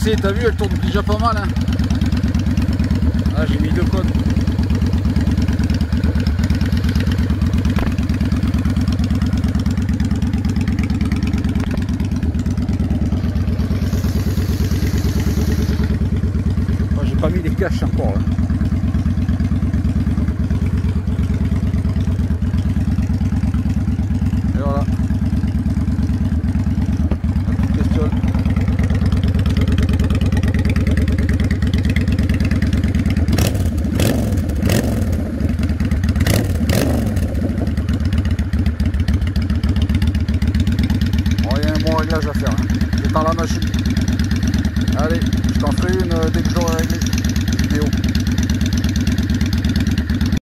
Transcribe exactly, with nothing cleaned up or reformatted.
lancée, t'as vu, elle tourne déjà pas mal. Hein. Ah, j'ai mis deux codes. Oh, j'ai pas mis les caches encore là. Et voilà. La petite question. Bon réglage à faire, hein. J'éteins la machine. Allez, je t'en ferai une dès que j'aurai réglé la vidéo.